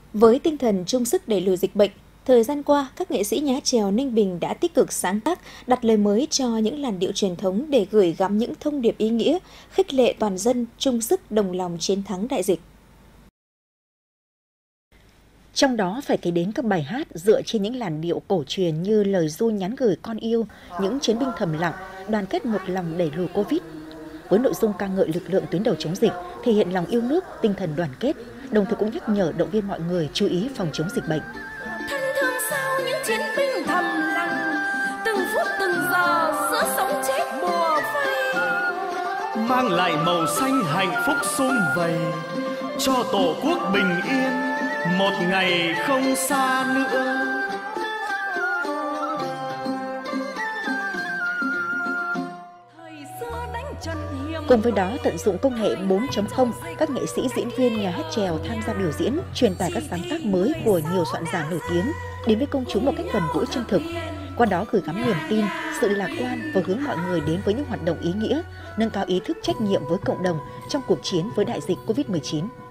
Với tinh thần chung sức đẩy lùi dịch bệnh, thời gian qua, các nghệ sĩ nhá chèo Ninh Bình đã tích cực sáng tác, đặt lời mới cho những làn điệu truyền thống để gửi gắm những thông điệp ý nghĩa, khích lệ toàn dân chung sức đồng lòng chiến thắng đại dịch. Trong đó phải kể đến các bài hát dựa trên những làn điệu cổ truyền như lời ru nhắn gửi con yêu, những chiến binh thầm lặng, đoàn kết một lòng đẩy lùi Covid. Với nội dung ca ngợi lực lượng tuyến đầu chống dịch, thể hiện lòng yêu nước, tinh thần đoàn kết, đồng thời cũng nhắc nhở động viên mọi người chú ý phòng chống dịch bệnh. Thân thương sao những chiến binh thầm lặng, từng phút từng giờ giữa sống chết bùa vây, mang lại màu xanh hạnh phúc sum vầy cho tổ quốc bình yên, một ngày không xa nữa. Cùng với đó, tận dụng công nghệ 4.0, các nghệ sĩ diễn viên nhà hát chèo tham gia biểu diễn, truyền tải các sáng tác mới của nhiều soạn giả nổi tiếng đến với công chúng một cách gần gũi chân thực. Qua đó gửi gắm niềm tin, sự lạc quan và hướng mọi người đến với những hoạt động ý nghĩa, nâng cao ý thức trách nhiệm với cộng đồng trong cuộc chiến với đại dịch Covid-19.